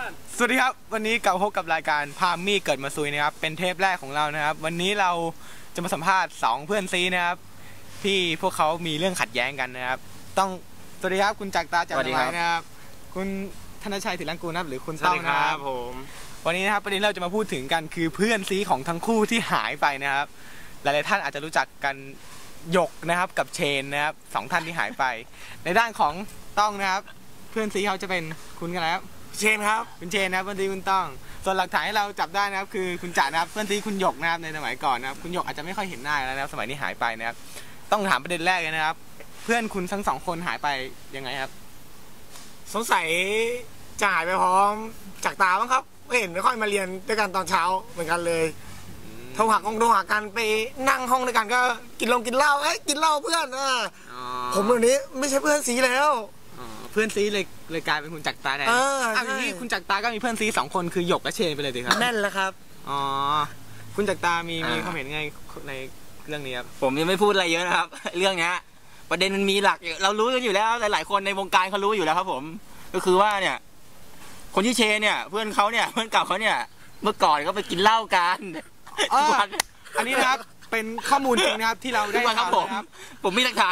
สวัสดีครับวันนี้กลับพบกับรายการพามี่เกิดมาซุยนะครับเป็นเทปแรกของเรานะครับวันนี้เราจะมาสัมภาษณ์2เพื่อนซีนะครับที่พวกเขามีเรื่องขัดแย้งกันนะครับต้องสวัสดีครับคุณจักรตาจักรไม้นะครับคุณธนชัยถิรังกูลนะครับหรือคุณต้องนะครับผมวันนี้นะครับประเด็นเราจะมาพูดถึงกันคือเพื่อนซีของทั้งคู่ที่หายไปนะครับหลายๆท่านอาจจะรู้จักกันหยกนะครับกับเชนนะครับ2ท่านที่หายไปในด้านของต้องนะครับเพื่อนซีเขาจะเป็นคุณกันแล้วเชนครับคุณเชนนะครับเพื่อนซีคุณต้องส่วนหลักฐานที่เราจับได้นะครับคือคุณจ่านะครับเพื่อนซีคุณหยกนะครับในสมัยก่อนนะครับคุณหยกอาจจะไม่ค่อยเห็นหน้าแล้วนะครับสมัยนี้หายไปนะครับต้องถามประเด็นแรกเลยนะครับเพื่อนคุณทั้ง2คนหายไปยังไงครับสงสัยจะหายไปพร้อมจากตาบ้างครับไม่เห็นไม่ค่อยมาเรียนด้วยกันตอนเช้าเหมือนกันเลยโทรหากันไปนั่งห้องด้วยกันก็กินเหล้ากินเหล้าเพื่อนผมเดี๋ยวนี้ไม่ใช่เพื่อนสีแล้วเพื่อนซีเลยกลายเป็นคุณจักรตาแทนอย่างนี้คุณจักรตาก็มีเพื่อนซี2คนคือหยกและเชนไปเลยดิครับแน่นแล้วครับอ๋อคุณจักรตามีความเห็นไงในเรื่องนี้ครับผมยังไม่พูดอะไรเยอะนะครับเรื่องนี้ประเด็นมันมีหลักเรารู้กันอยู่แล้วหลายๆคนในวงการเขารู้อยู่แล้วครับผมก็คือว่าเนี่ยคนที่เชนเนี่ยเพื่อนเขาเนี่ยเพื่อนเก่าเขาเนี่ยเมื่อก่อนเขาไปกินเหล้ากันอันนี้นะครับเป็นข้อมูลจริงนะครับที่เราได้ครับผมมีหลักฐาน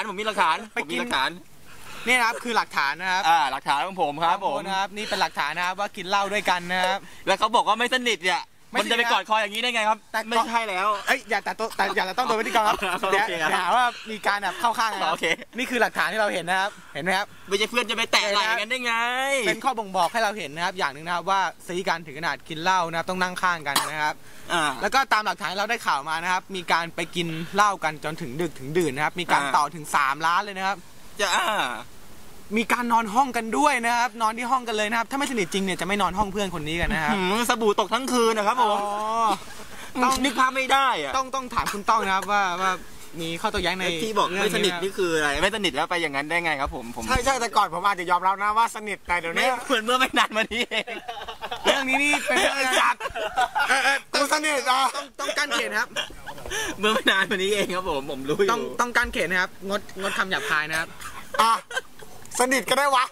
นี่นะครับคือหลักฐานนะครับหลักฐานของผมครับผมนะครับนี่เป็นหลักฐานนะครับว่ากินเหล้าด้วยกันนะครับแล้วเขาบอกว่าไม่สนิทเนี่ยมันจะไปกอดคออย่างนี้ได้ไงครับไม่ใช่แล้วอย่าต้องตัวพิธีกรครับเดี๋ยวหาว่ามีการแบบเข้าข้างนะนี่คือหลักฐานที่เราเห็นนะครับเห็นไหมครับไม่ใช่เพื่อนจะไปแตะไหล่กันได้ไงเป็นข้อบ่งบอกให้เราเห็นนะครับอย่างหนึ่งนะครับว่าซีกันถึงขนาดกินเหล้านะครับต้องนั่งข้างกันนะครับแล้วก็ตามหลักฐานเราได้ข่าวมานะครับมีการไปกินเหล้ากันจนถึงดึกถึงดื่นนะครับมีการต่อถึง3 ล้านเลยนะครับมีการนอนห้องกันด้วยนะครับนอนที่ห้องกันเลยนะครับถ้าไม่สนิทจริงเนี่ยจะไม่นอนห้องเพื่อนคนนี้กันนะครับสบู่ตกทั้งคืนนะครับผมต้องนึกภาพไม่ได้อะต้องถามคุณต้องนะครับว่ามีข้อโต้แย้งในที่บอกไม่สนิทนี่คืออะไรไม่สนิทแล้วไปอย่างนั้นได้ไงครับผมใช่แต่ก่อนผมอาจจะยอมรับนะว่าสนิทแต่เดี๋ยวนี้เหมือนเมื่อไม่นานมานี้เองเรื่องนี้นี่เป็นจัดต้องสนิทต้องกั้นเขตครับเมื่อไม่นานมานี้เองครับผมรู้อยู่ต้องกั้นเขตนะครับงดคำหยาบคายนะครับสนิทก็ได้วะ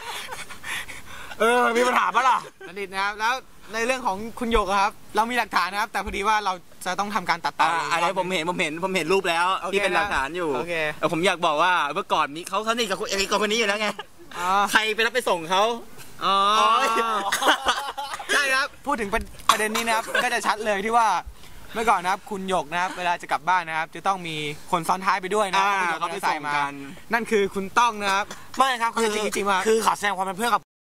มีปัญหาปะล่ะสนิทนะครับแล้วในเรื่องของคุณหยกครับเรามีหลักฐานนะครับแต่พอดีว่าเราจะต้องทำการตัดต่ออะไรผมเห็นรูปแล้วที่เป็นหลักฐานอยู่แต่ผมอยากบอกว่าเมื่อก่อนนี้เขาสนิทกับคนนี้อยู่แล้วไงใครไปรับไปส่งเขาใช่ครับพูดถึงประเด็นนี้นะครับก็จะชัดเลยที่ว่าเมื่อก่อนนะครับคุณหยกนะครับเวลาจะกลับบ้านนะครับจะต้องมีคนซ้อนท้ายไปด้วยนะเขาไปใส่มานั่นคือคุณต้องนะครับไม่ครับคือจริงๆว่าคือขอแสดงความเป็นเพื่อนกับ